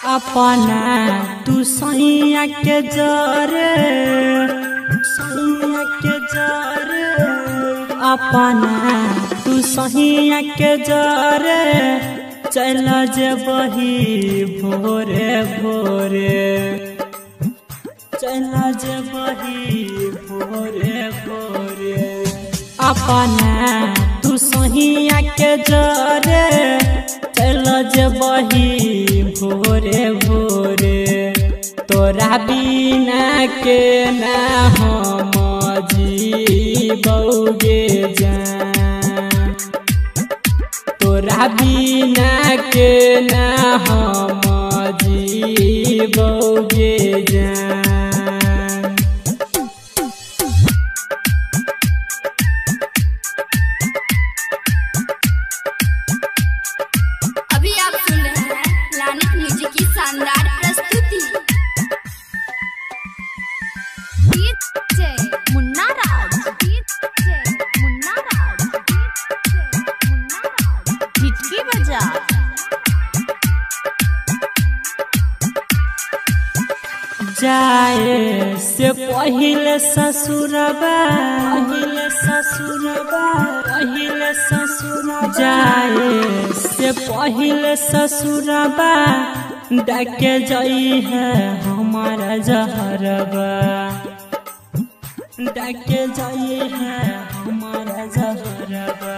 अपना तू सैया के जरे अपना तू सैया के जरे चल जबही भोरे भोरे चल जबही भोरे भोरे अपना तू सैया के जरे चल जबही भोरे भोरे तोरा बिना के ना हम जीबौगे जान तोरा बिना के ना हम जीबौगे जान। अभी आप सुन रहे हैं लानित म्यूजिक की शानदार प्रस्तुति। मुन्ना राज हिटकी बजा। जाए से पहिले ससुरबा जाए से पहिले ससुरबा डाके जाई है हमारा जहरबा डाके जाई है हमारा जहरबा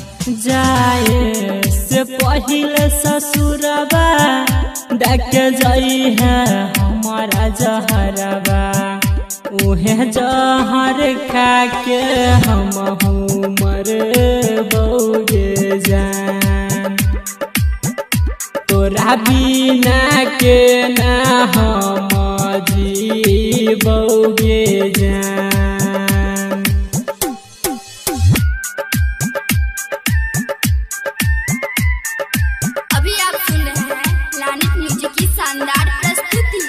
जाए से पहिले ससुरबा डाके जाई है हमारा जहरबा उहे जहर खा के हम मर बौगे जान तोरा बिना के ना हम जीबौगे जान। अभी आप सुन रहे हैं लानित म्यूजिक की शानदार प्रस्तुति।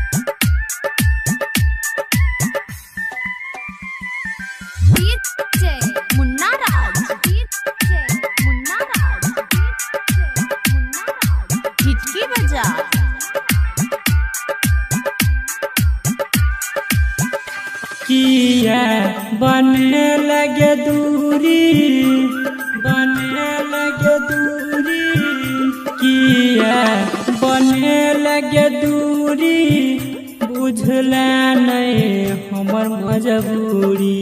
मुन्ना राज हिटकी बजा। किया बने लगे दूरी किया बने लगे दूरी बुझला नहीं हमर मजबूरी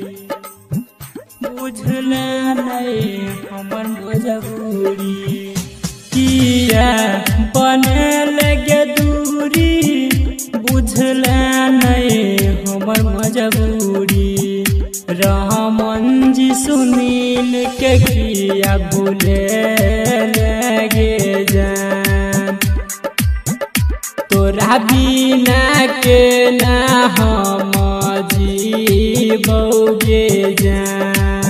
बुझला नहीं हमर मजबूरी किया बने लगे दूरी बुझला नहीं हमर मजबूरी रहमान जी सुनील के किया भूले लगे जान तोरा बिना के ना हम जीबौगे जान।